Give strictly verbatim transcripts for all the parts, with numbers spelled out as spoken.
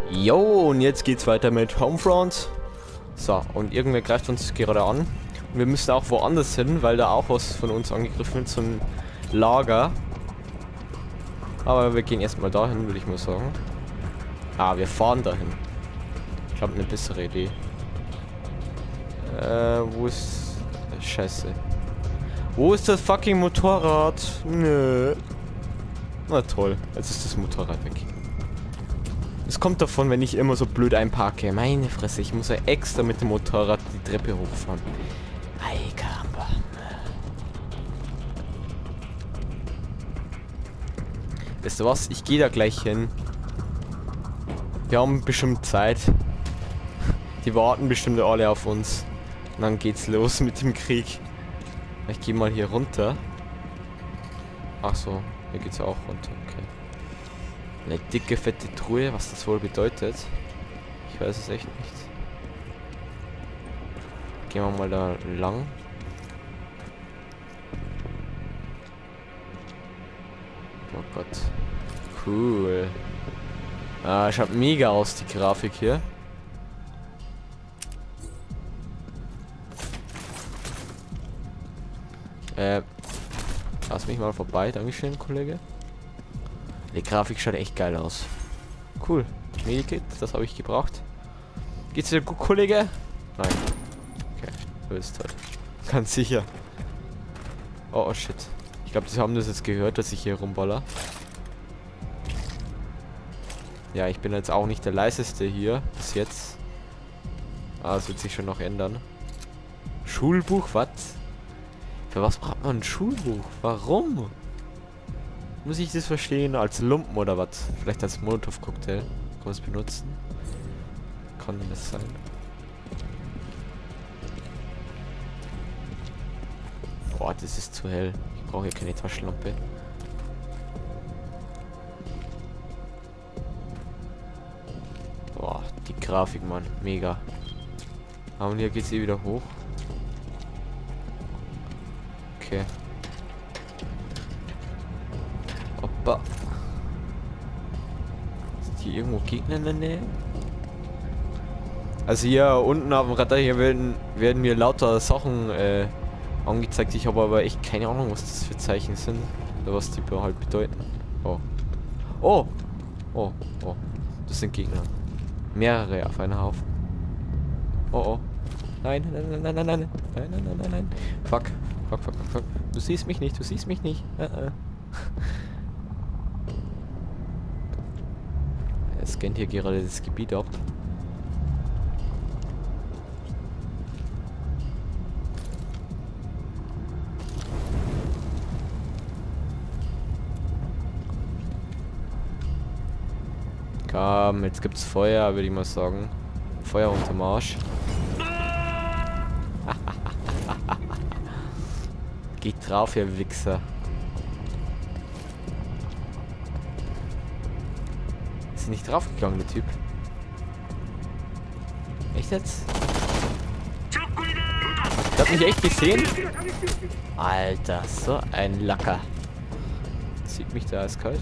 Jo, und jetzt geht's weiter mit Homefront. So, und irgendwer greift uns gerade an. Und wir müssen auch woanders hin, weil da auch was von uns angegriffen wird, so ein Lager. Aber wir gehen erstmal dahin, würde ich mal sagen. Ah, wir fahren dahin. Ich glaube, eine bessere Idee. Äh, wo ist... Scheiße. Wo ist das fucking Motorrad? Nö. Na toll, jetzt ist das Motorrad weg. Es kommt davon, wenn ich immer so blöd einparke. Meine Fresse, ich muss ja extra mit dem Motorrad die Treppe hochfahren. Ei, Caramba. Weißt du was? Ich gehe da gleich hin. Wir haben bestimmt Zeit. Die warten bestimmt alle auf uns. Und dann geht's los mit dem Krieg. Ich gehe mal hier runter. Ach so, hier geht's auch runter. Okay. Eine dicke, fette Truhe, was das wohl bedeutet. Ich weiß es echt nicht. Gehen wir mal da lang. Oh Gott. Cool. Ah, schaut mega aus, die Grafik hier. Äh, lass mich mal vorbei. Dankeschön, Kollege. Die Grafik schaut echt geil aus. Cool. Medikit, das habe ich gebraucht. Geht's dir gut, Kollege? Nein. Okay, du bist tot. Ganz sicher. Oh, oh shit. Ich glaube, sie haben das jetzt gehört, dass ich hier rumballer. Ja, ich bin jetzt auch nicht der leiseste hier. Bis jetzt. Ah, das wird sich schon noch ändern. Schulbuch, was? Für was braucht man ein Schulbuch? Warum? Muss ich das verstehen? Als Lumpen oder was? Vielleicht als Molotov-Cocktail. Kann man es benutzen? Kann das sein? Boah, das ist zu hell. Ich brauche hier keine Taschenlampe. Boah, die Grafik, Mann. Mega. Aber hier geht's eh wieder hoch. Okay. Hoppa. Ist hier irgendwo Gegner in der Nähe? Also hier unten auf dem Radar hier werden, werden mir lauter Sachen äh, angezeigt. Ich habe aber echt keine Ahnung, was das für Zeichen sind. Oder was die halt bedeuten. Oh. Oh! Oh, oh. Das sind Gegner. Mehrere auf einen Haufen. Oh, oh. Nein, nein, nein, nein, nein, nein, nein, nein, nein, nein, nein. Fuck. Fuck, fuck, fuck, fuck. Du siehst mich nicht, du siehst mich nicht. Uh -uh. Er scannt hier gerade das Gebiet ab. Komm, jetzt gibt's Feuer, würde ich mal sagen. Feuer unterm Arsch. Geht drauf, ihr Wichser. Ist nicht draufgegangen, der Typ. Echt jetzt? Der hat mich echt gesehen? Alter, so ein Lacker. Sieht mich da eiskalt.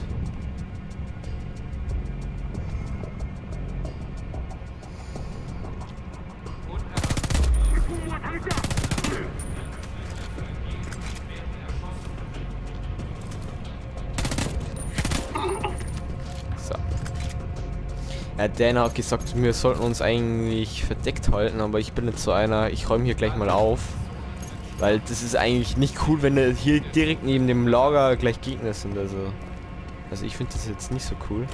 Ja, Dan hat gesagt, wir sollten uns eigentlich verdeckt halten, aber ich bin jetzt so einer, ich räume hier gleich mal auf. Weil das ist eigentlich nicht cool, wenn hier direkt neben dem Lager gleich Gegner sind, also... Also ich finde das jetzt nicht so cool.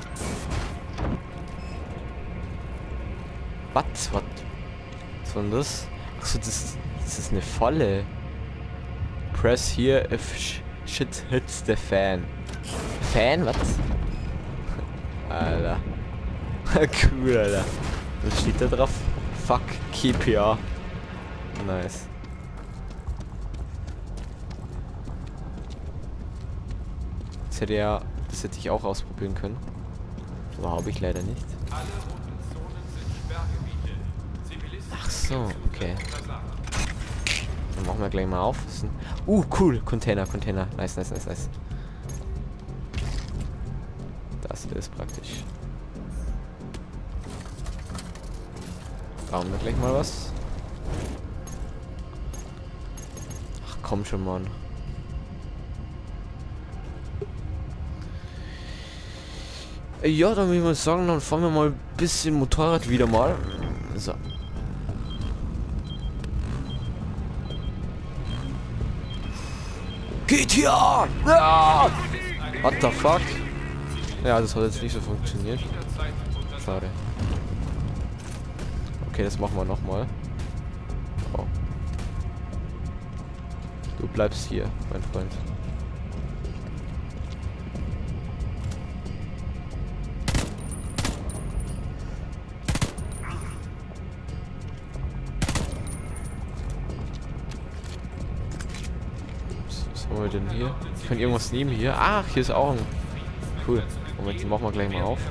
Was? Was? Was war denn das? Achso, das, das ist eine Falle. Press here if sh shit hits the fan. Fan? Was? Alter. Cool, Alter. Was steht da drauf? Fuck, K P A. Nice. Das hätte ja, das hätte ich auch ausprobieren können. Aber habe ich leider nicht. Ach so, okay. Dann machen wir gleich mal auf. Uh, cool. Container, Container. Nice, nice, nice, nice. Das ist praktisch. Brauchen wir gleich mal was? Ach komm schon, Mann. Ja, dann würde ich mal sagen, dann fahren wir mal ein bisschen Motorrad wieder mal. So. Geht hier! Ja! What the fuck? Ja, das hat jetzt nicht so funktioniert. Schade. Okay, das machen wir nochmal. Oh. Du bleibst hier, mein Freund. Was haben wir denn hier? Ich kann irgendwas nehmen hier. Ach, hier ist auch ein... Cool. Moment, den machen wir gleich mal auf.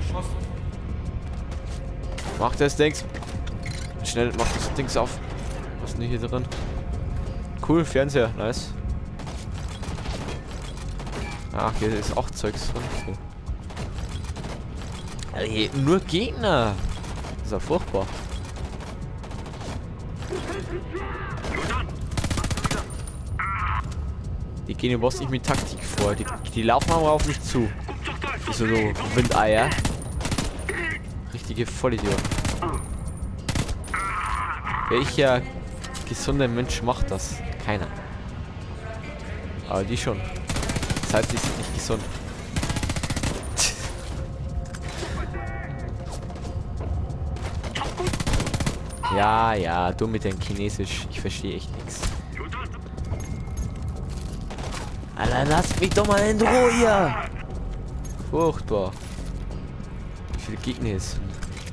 Mach das Dings. Schnell, mach das Dings auf. Was ist denn hier drin? Cool, Fernseher, nice. Ach, hier ist auch Zeugs drin. Cool. Alter, hier nur Gegner. Das ist ja furchtbar. Die gehen überhaupt nicht mit Taktik vor. Die, die laufen aber auf mich zu. Wie so, so Windeier. Richtige Vollidioten. Welcher gesunde Mensch macht das? Keiner. Aber die schon. Das heißt, die sind nicht gesund. Ja, ja, du mit dem Chinesisch. Ich verstehe echt nichts. Alter, lasst mich doch mal in Ruhe hier! Furchtbar. Wie viele Gegner es sind.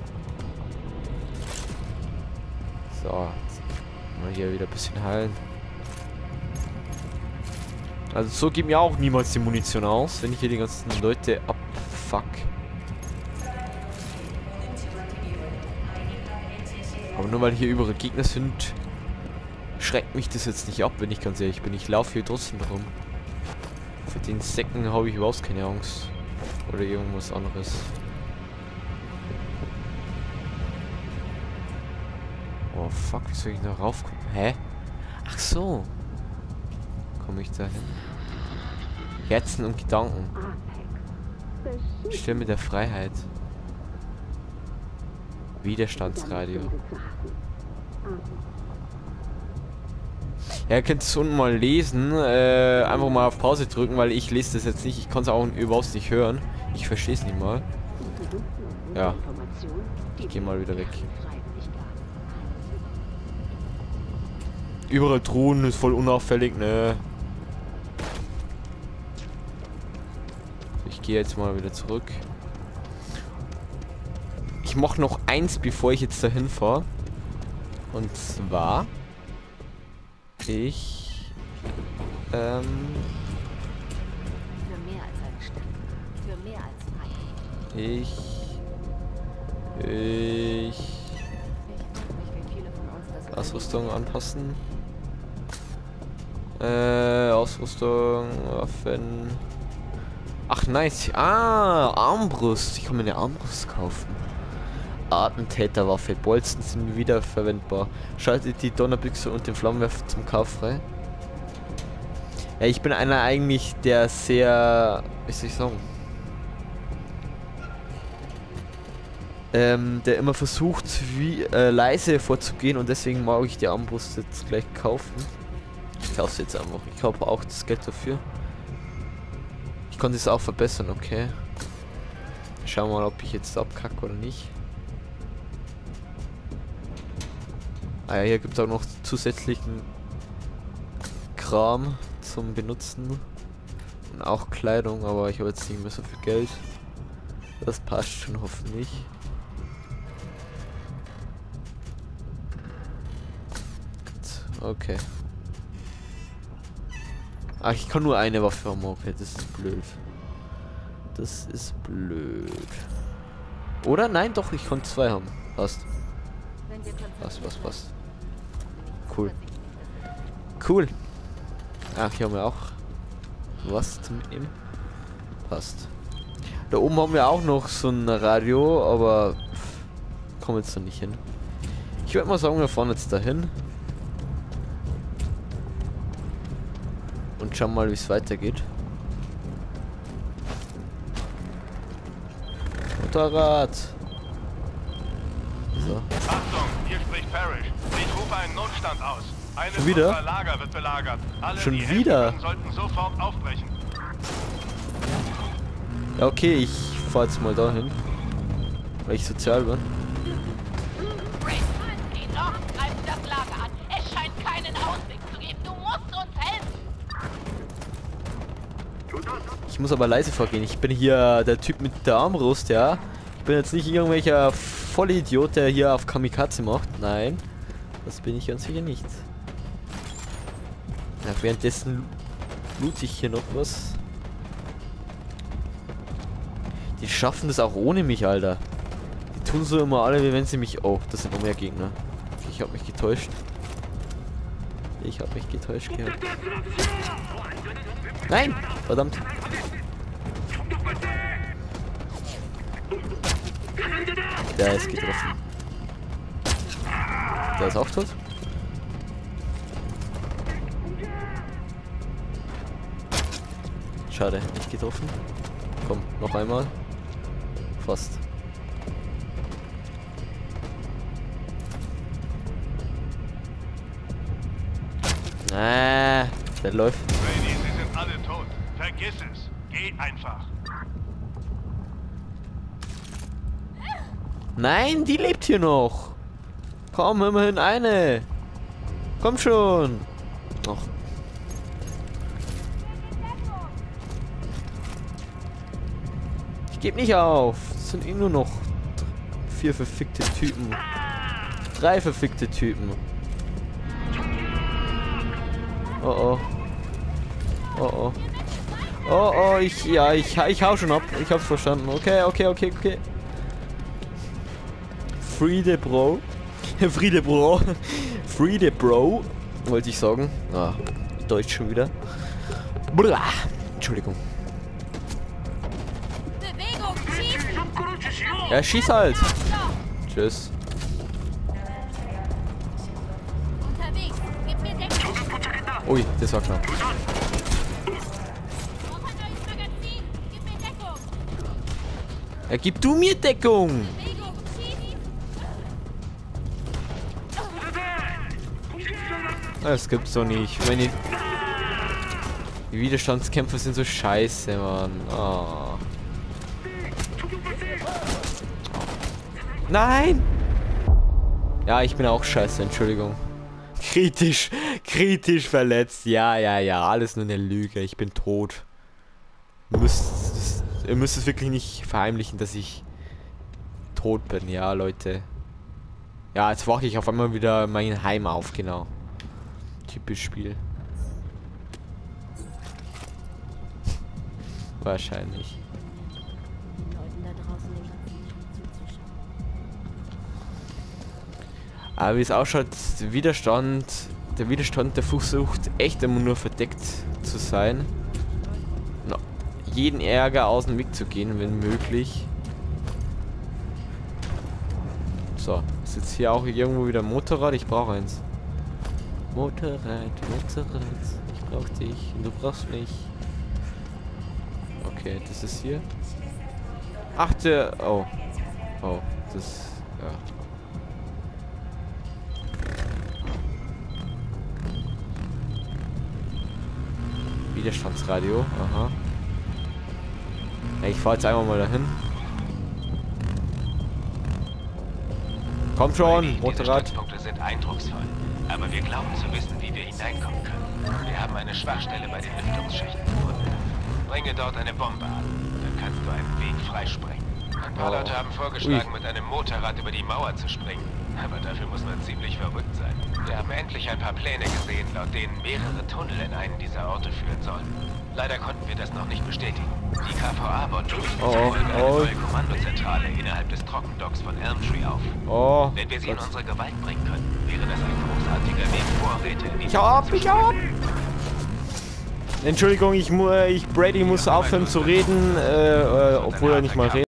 So. Mal hier wieder ein bisschen heilen. Also so gibt mir auch niemals die Munition aus, wenn ich hier die ganzen Leute abfuck. Aber nur weil hier überall Gegner sind, schreckt mich das jetzt nicht ab, wenn ich ganz ehrlich bin. Ich laufe hier trotzdem rum. Für den Säcken habe ich überhaupt keine Angst. Oder irgendwas anderes. Oh fuck, wie soll ich da raufkommen? Hä? Ach so. Komme ich da hin? Herzen und Gedanken. Stimme der Freiheit. Widerstandsradio. Ja, ihr könnt es unten mal lesen. Äh, einfach mal auf Pause drücken, weil ich lese das jetzt nicht. Ich kann es auch überhaupt nicht hören. Ich verstehe es nicht mal. Ja. Ich gehe mal wieder weg. Überall Drohnen ist voll unauffällig, ne? Ich gehe jetzt mal wieder zurück. Ich mache noch eins, bevor ich jetzt dahin fahre. Und zwar... Ich... Ähm... Für mehr als eine Stadt. Für mehr als Freiheit. Ich... Ich... Ausrüstung anpassen. Äh, Ausrüstung, Waffen. Ach, nice. Ah, Armbrust. Ich kann mir eine Armbrust kaufen. Attentäterwaffe. Bolzen sind wiederverwendbar. Schaltet die Donnerbüchse und den Flammenwerfer zum Kauf frei. Ja, ich bin einer eigentlich, der sehr... Wie soll ich sagen? Ähm, der immer versucht, wie äh, leise vorzugehen und deswegen mag ich die Armbrust jetzt gleich kaufen. Ich kaufe sie jetzt einfach. Ich habe auch das Geld dafür. Ich konnte es auch verbessern, okay. Schauen wir mal, ob ich jetzt abkacke oder nicht. Ah ja, hier gibt es auch noch zusätzlichen Kram zum Benutzen. Und auch Kleidung, aber ich habe jetzt nicht mehr so viel Geld. Das passt schon hoffentlich. Okay. Ach, ich kann nur eine Waffe haben, okay, das ist blöd. Das ist blöd. Oder? Nein, doch, ich kann zwei haben. Passt. Passt, passt, passt. Cool. Cool. Ach, hier haben wir auch was zum Mitnehmen. Passt. Da oben haben wir auch noch so ein Radio, aber kommen jetzt da nicht hin. Ich würde mal sagen, wir fahren jetzt dahin. Und schauen mal, wie es weitergeht. Motorrad. So. Achtung, hier spricht Parrish. Ich rufe einen Notstand aus. Eines Schon wieder? unserer Lager wird belagert. Alle, Schon die wieder? helfen können, sollten sofort aufbrechen. Ja, okay, ich fahr jetzt mal dahin. Weil ich sozial bin. Grace, die Nords greifen das Lager an. Es scheint keinen Ausweg zu geben. Du musst uns helfen. Ich muss aber leise vorgehen. Ich bin hier der Typ mit der Armbrust, ja. Ich bin jetzt nicht irgendwelcher Vollidiot, der hier auf Kamikaze macht. Nein, das bin ich ganz sicher nicht. Ja, währenddessen loot ich hier noch was. Die schaffen das auch ohne mich, Alter. Die tun so immer alle, wie wenn sie mich... Oh, das sind noch mehr Gegner. Ich habe mich getäuscht. Ich habe mich getäuscht gehabt. Nein! Verdammt. Der ist getroffen. Der ist auch tot. Schade, nicht getroffen. Komm, noch einmal. Fast. Ah, der läuft. Brady, sie sind alle tot. Vergiss es. Geh einfach. Nein, die lebt hier noch. Komm, immerhin eine. Komm schon. Ach. Ich gebe nicht auf. Es sind eh nur noch vier verfickte Typen. Drei verfickte Typen. Oh oh. Oh oh. Oh oh, ich, ja, ich, ich hau schon ab. Ich hab's verstanden. Okay, okay, okay, okay. Friede Bro. Friede Bro. Friede Bro. Wollte ich sagen. Ah, Deutsch schon wieder. Blah. Entschuldigung. Bewegung, schieß! Ja, schieß halt. Tschüss. Unterwegs, gib mir Deckung. Ui, das war knapp. Noch ein neues Magazin, gib mir Deckung. Ja, gib du mir Deckung. Bewegung, schieß! Das gibt's doch nicht. Meine die Widerstandskämpfer sind so scheiße, Mann. Oh. Nein! Ja, ich bin auch scheiße, Entschuldigung. Kritisch, kritisch verletzt. Ja, ja, ja, alles nur eine Lüge. Ich bin tot. Ihr müsst, ihr müsst es wirklich nicht verheimlichen, dass ich tot bin. Ja, Leute. Ja, jetzt wache ich auf einmal wieder mein Heim auf, genau. Typisch Spiel. Wahrscheinlich. Den Leuten da draußen den ganzen Tag zuzuschauen. Aber wie es ausschaut, der Widerstand, der Widerstand, der versucht echt immer nur verdeckt zu sein. No, jeden Ärger aus dem Weg zu gehen, wenn möglich. So, ist jetzt hier auch irgendwo wieder ein Motorrad? Ich brauche eins. Motorrad, Motorrad, ich brauch dich, du brauchst mich. Okay, das ist hier. Ach, der, oh. Oh, das, ja. Widerstandsradio, aha. Ja, ich fahr jetzt einfach mal dahin. Komm schon, Motorrad. Diese Stützpunkte sind eindrucksvoll, aber wir glauben zu wissen, wie wir hineinkommen können. Wir haben eine Schwachstelle bei den Lüftungsschächten gefunden. Bringe dort eine Bombe an, dann kannst du einen Weg freisprengen. Ein paar Oh. Leute haben vorgeschlagen, Ui. mit einem Motorrad über die Mauer zu springen. Aber dafür muss man ziemlich verrückt sein. Wir haben endlich ein paar Pläne gesehen, laut denen mehrere Tunnel in einen dieser Orte führen sollen. Leider konnten wir das noch nicht bestätigen. Die K V A baut nämlich Oh, eine oh. neue Kommandozentrale innerhalb des Trockendocks von Elmtree auf. Oh, Wenn wir sie in Gott. unsere Gewalt bringen können, wäre das ein großartiger Weg, Vorräte in die Ich hau ab, ich hau ab! Entschuldigung, ich, mu äh, ich Brady muss aufhören zu reden, äh, äh, obwohl er nicht mal redet.